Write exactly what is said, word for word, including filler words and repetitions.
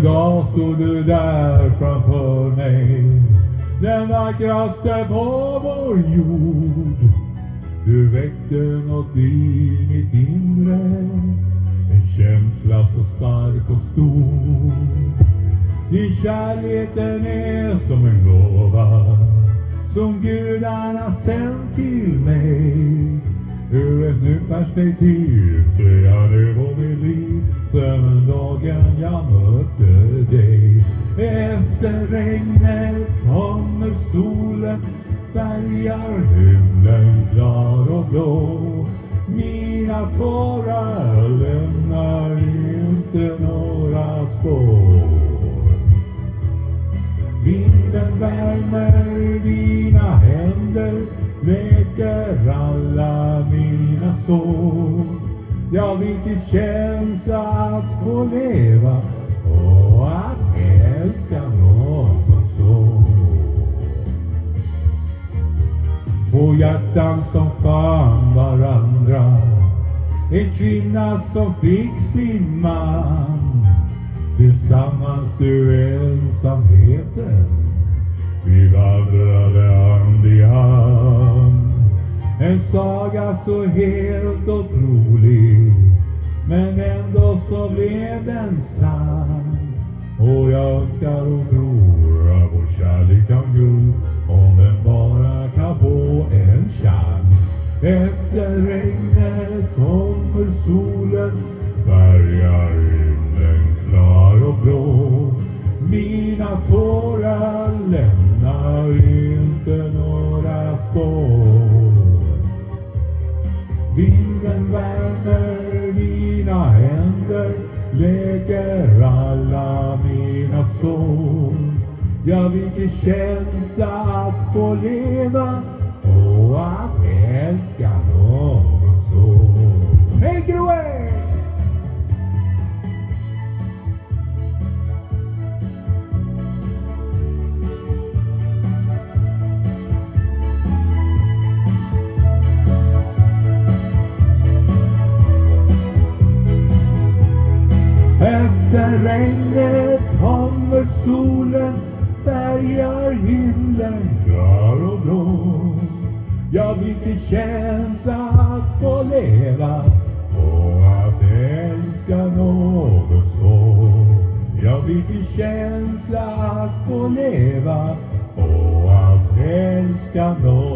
En dag stod du där framför mig, den vackraste på vår jord. Du väckte något i mitt inre, en känsla så stark och stor. Din kärlek den är som en gåva, som gudarna sänt till mig. Ur ett nytt perspektiv ser jag det på mitt liv, sedan dagen jag mötte dig. Efter regnet kommer solen, färgar himlen klar och blå. Mina tårar lämnar inte några spår. Vinden värmer dina händer, läker alla mina sår. Ja, vilken känsla att få leva och att älska någon så. Två hjärtan som fann varandra, en kvinna som fick sin man. Tillsammans du ensamheten, vi vandrade hand i hand. En saga så helt otrolig, men ändå så blev den sann. Och jag önskar och tror att vår kärlek kan gro, om den bara kan få en chans. Efter regnet kommer solen, färgar himlen klar och blå. Mina tårar lämnar inte några spår. Vinden värmer dina händer, läker alla mina sår. Ja, vilken känsla att få leva och att älska någon så. Take it away! Efter regnet kommer solen, färgar himlen klar och blå. Ja, vilken känsla att få leva och att älska någon så. Ja, vilken känsla att få leva och att älska någon.